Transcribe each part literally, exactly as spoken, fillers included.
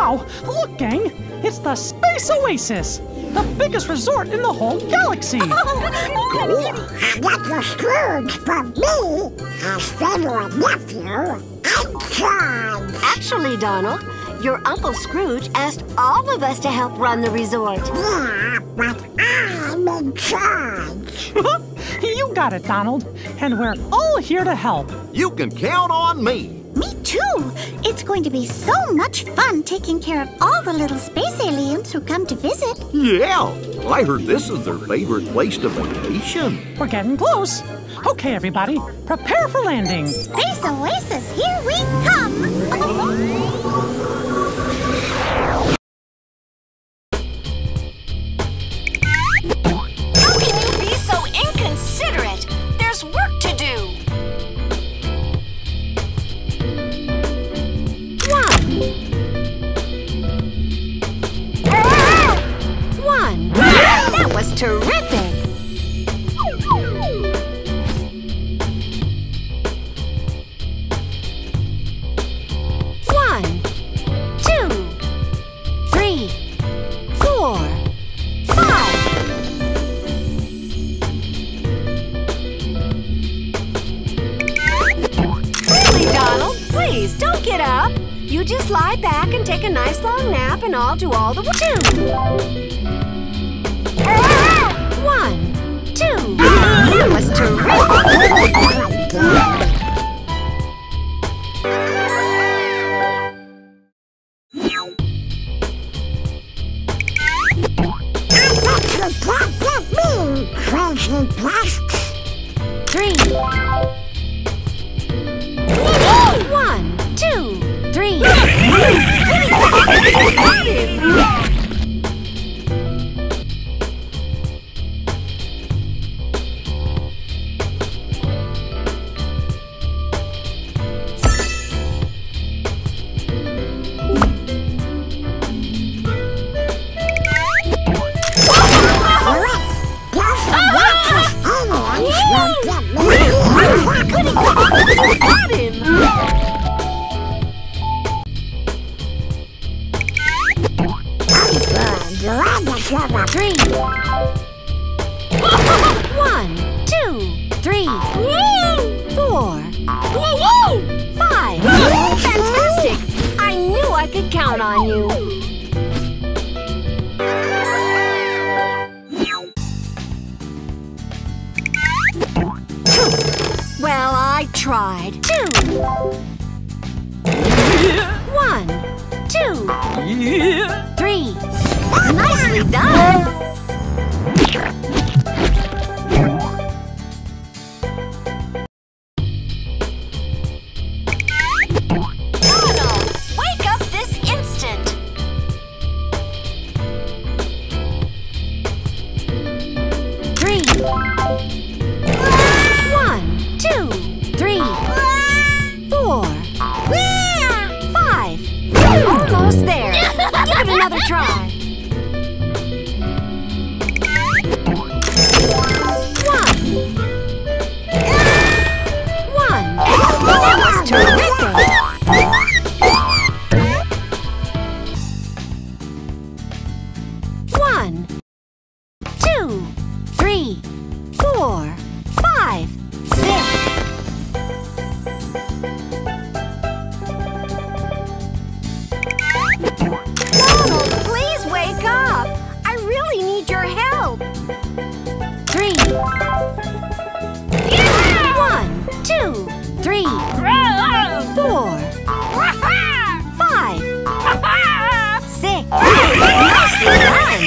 Wow! Look, gang! It's the Space Oasis! The biggest resort in the whole galaxy! That's a Scrooge for me, as favorite nephew, in charge. Actually, Donald, your Uncle Scrooge asked all of us to help run the resort. Yeah, but I'm in charge. You got it, Donald. And we're all here to help. You can count on me. Me too! It's going to be so much fun taking care of all the little space aliens who come to visit. Yeah, I heard this is their favorite place to vacation. We're getting close. Okay, everybody, prepare for landing. Space Oasis, here we come! How can you be so inconsiderate? There's work to do. One. That was terrific. One, two, three, four, five. Really, Donald? Please, don't get up. You just lie back and take a nice long nap, and I'll do all the work. Two. One, two. That was terrific. You can't get me, crazy pests. Three. One, two, three. Got him! Three. One, two, three, four, five. Fantastic! I knew I could count on you. Well, I tried. Two. One, two, three. Nicely done. Donald, wake up this instant. Three. Two, three, four, five. Almost there. Give it another try. One. One. That was terrific. One, two, three, four, five. Six. Donald, please wake up. I really need your help. Three. One, two, three, four, five, six. Nicely done.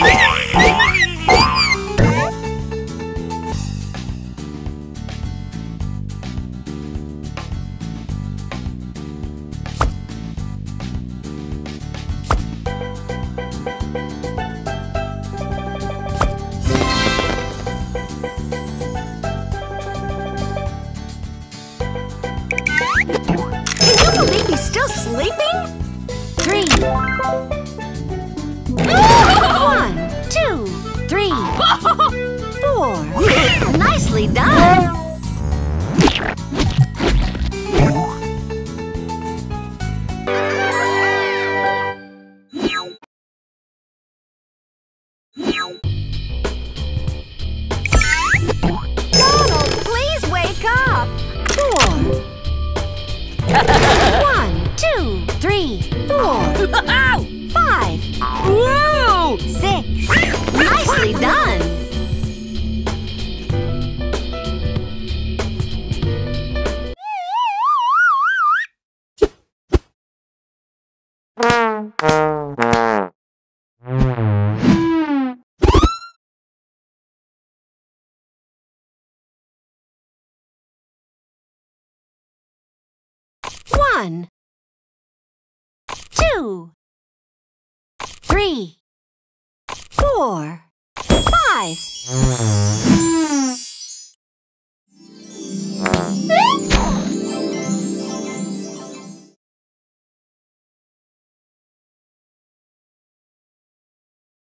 Still sleeping? Three. One, two, three, four. Nicely done. three, four, five, Whoa! six. Nicely done. One, two, three, four, five.